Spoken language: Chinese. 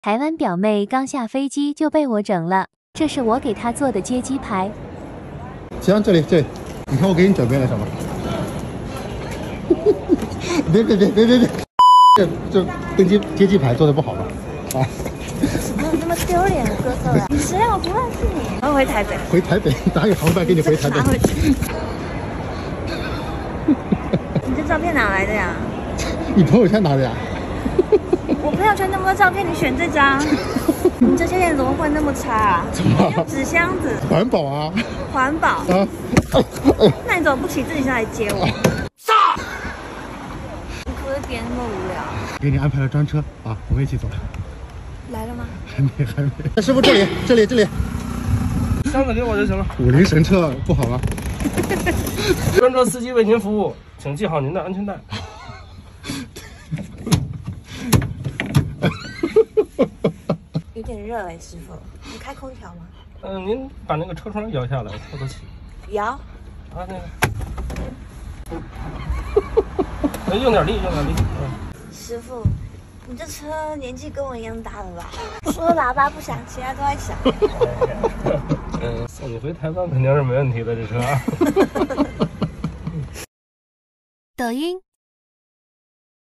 台湾表妹刚下飞机就被我整了，这是我给她做的接机牌。 行，这里，你看我给你准备了什么？别，这登机接机牌做的不好吧？啊！ 没有那么丢脸的哥哥啊！你谁啊？我不认识你。我要回台北。 回台北，哪有航班给你回台北？ 拿回去。你这照片哪来的呀？ 你朋友圈拿的呀？ 我朋友圈那么多照片，你选这张？你这些人怎么会那么差啊？ 怎么？ 纸箱子。 环保啊！ 环保啊！ 那你怎么不骑自行车来接我？ 炸！ 你可不可以别那么无聊？ 给你安排了专车啊，我们一起走。 来了吗？ 还没。师傅，这里。 箱子给我就行了。 武林神车不好吗？ 专车司机为您服务，请系好您的安全带。 有点热哎，师傅，你开空调吗？ 您把那个车窗摇下来，透透气。 摇。 啊，那个。用点力。 师傅，你这车年纪跟我一样大了吧？除了喇叭不响，其他都在响。 送你回台湾肯定是没问题的，这车。 抖音。